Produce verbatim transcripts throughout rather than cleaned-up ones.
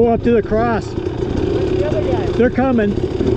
go up to the cross. Where's the other guy? They're coming.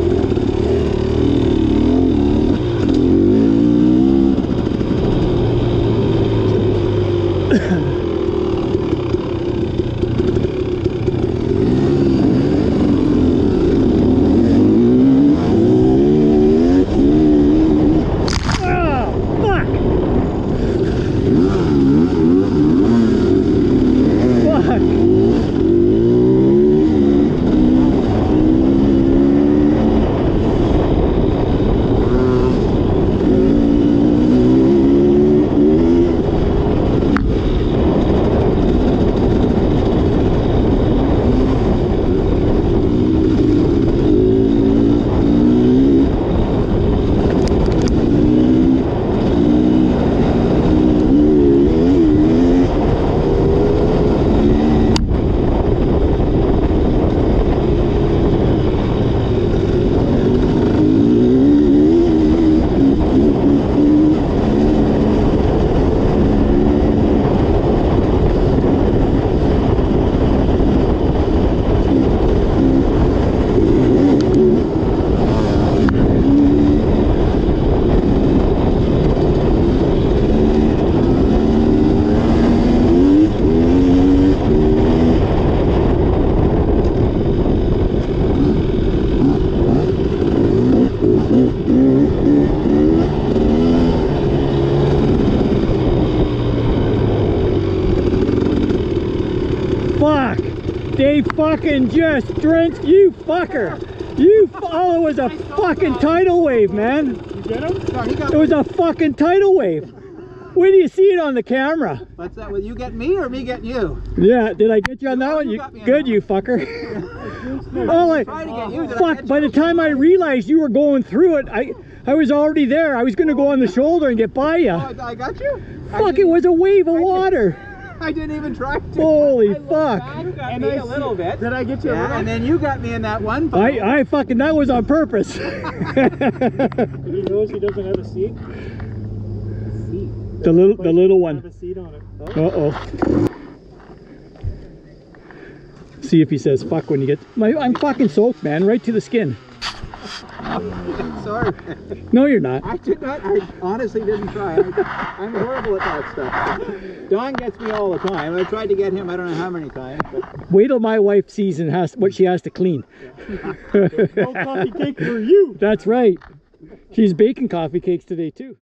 Fuck! Dave fucking just drenched you, fucker! You, oh, it was a fucking tidal wave, man. You get him? No, he got It was a fucking tidal wave. Where do you see it on the camera? What's that? Will you get me or me get you? Yeah, did I get you on that Oh, one? you You, got me on good, that you fucker. Oh, I, Trying to get you. Did I fuck! get By you? the time I realized you were going through it, I, I was already there. I was gonna go on the shoulder and get by you. Oh, I I got you? I Fuck! It didn't- was a wave of I did- water. I didn't even try to. Holy I looked fuck! back, You got And me I a little see- bit. Did I get you? Yeah, and then you got me in that one. puddle. I, I fucking, that was on purpose. Did you notice he doesn't have a seat? Seat. The little, the little one. Have a seat on it. Uh oh. See if he says fuck when you get. My, I'm fucking soaked, man, right to the skin. Sorry. No, you're not. I did not. I honestly didn't try. I, I'm horrible at that stuff. Don gets me all the time. I tried to get him I don't know how many times. But Wait till my wife sees and has what she has to clean. No coffee cake for you. That's right. She's baking coffee cakes today too.